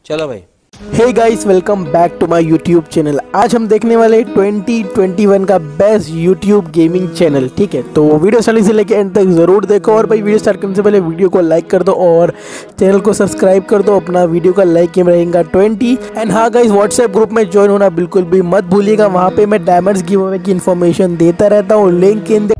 चलो भाई। Hey guys, welcome back to my YouTube channel. आज हम देखने वाले 2021 का बेस्ट यूट्यूब गेमिंग चैनल। ठीक है, तो वीडियो स्टार्टिंग से लेकर एंड तक ज़रूर देखो। और भाई वीडियो स्टार्ट करने से पहले वीडियो को लाइक कर दो और चैनल को सब्सक्राइब कर दो। अपना वीडियो का लाइक रहेगा 20। एंड हाँ गाइस, व्हाट्सएप ग्रुप में ज्वाइन होना बिल्कुल भी मत भूलिएगा। वहाँ पे मैं डायमंड्स गिव अवे की इन्फॉर्मेशन देता रहता हूँ। Link in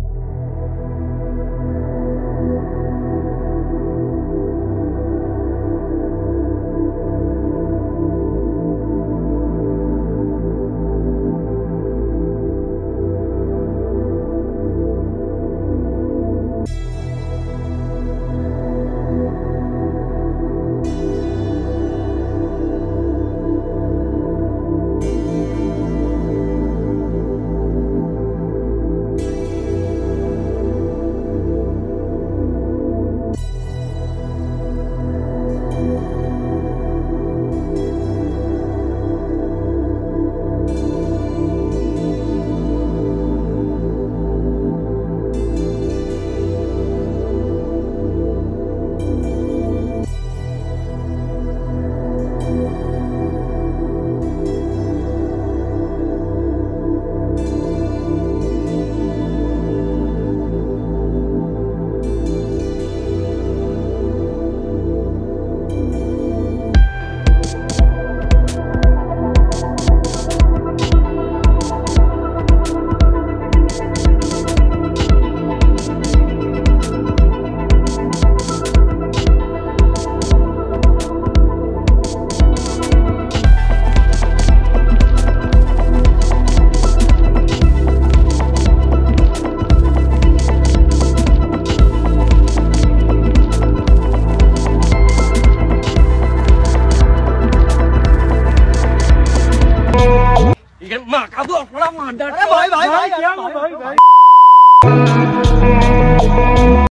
mà cả vượng nó làm màn đây. Bởi